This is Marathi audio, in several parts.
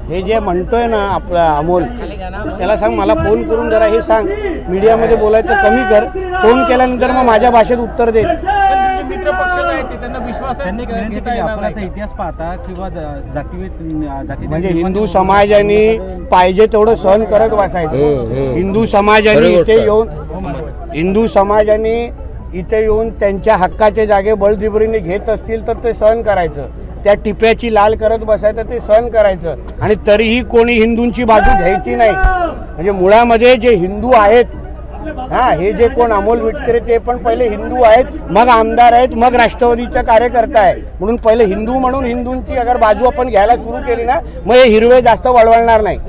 हे जे म्हणतोय ना आपला अमोल, त्याला सांग मला फोन करून जरा हे सांग, मीडियामध्ये बोलायचं कमी कर, फोन केल्यानंतर मग माझ्या भाषेत उत्तर दे। मित्र पक्ष आहेत ते त्यांना विश्वास त्यांनी विनंती केली अपराधाचा इतिहास पाहता किंवा जाती म्हणजे हिंदू समाजाने पाहिजे तेवढं सहन करत बसायचं। हिंदू समाजाने इथे येऊन त्यांच्या हक्काचे जागे बळजबरीने घेत असतील तर ते सहन करायचं, त्या टिप्याची लाल करत बसायचं ते सहन करायचं, आणि तरीही कोणी हिंदूंची बाजू घ्यायची नाही। म्हणजे मुळामध्ये जे हिंदू आहेत, हे जे कोण अमोल मिटकरी ते पण पहिले हिंदू आहेत, मग आमदार आहेत, मग राष्ट्रवादीचे कार्यकर्ता आहेत, म्हणून पहिले हिंदू म्हणून हिंदूंची अगर बाजू आपण घ्यायला सुरू केली ना, मग हे हिरवे जास्त वळवळणार नाही।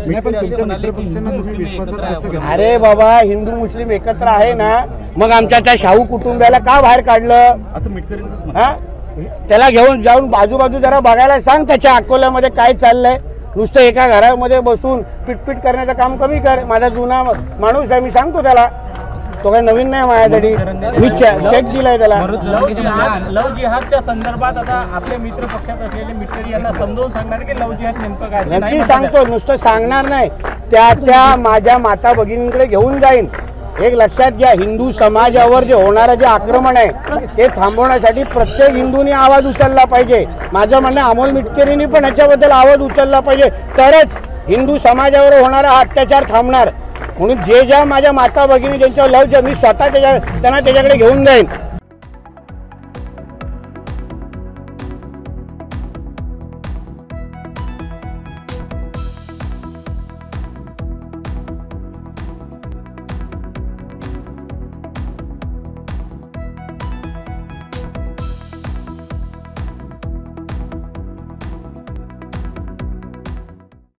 अरे बाबा, हिंदू मुस्लिम एकत्र आहे ना, मग आमच्या त्या शाहू कुटुंबाला का बाहेर काढलं असं मिटकरी? त्याला घेऊन जाऊन बाजूबाजू जरा बघायला सांग, त्याच्या अकोल्यामध्ये काय चाललंय। नुसतं एका घरामध्ये बसून पिटपिट करण्याचं काम कमी कर। माझा जुना माणूस आहे, मी सांगतो त्याला, तो काही नवीन नाही माझ्यासाठी, मी चेक दिलाय त्याला। लव जिहादच्या संदर्भात आता आपले मित्र पक्षात असलेले मिटकरी यांना समजावून सांगणार की लव जिहाद नेमकं काय? नक्की सांगतो, नुसतं सांगणार नाही, त्या माझ्या माता भगिनींकडे घेऊन जाईन। एक लक्षात घ्या, हिंदू समाजावर जे होणारं जे आक्रमण आहे ते थांबवण्यासाठी प्रत्येक हिंदूंनी आवाज उचलला पाहिजे। माझं म्हणणं अमोल मिटकरींनी पण ह्याच्याबद्दल आवाज उचलला पाहिजे, तरच हिंदू समाजावर होणारा अत्याचार थांबणार। म्हणून ज्या माझ्या माता भगिनी ज्यांच्यावर लव, मी स्वतः त्यांना त्याच्याकडे घेऊन जाईन।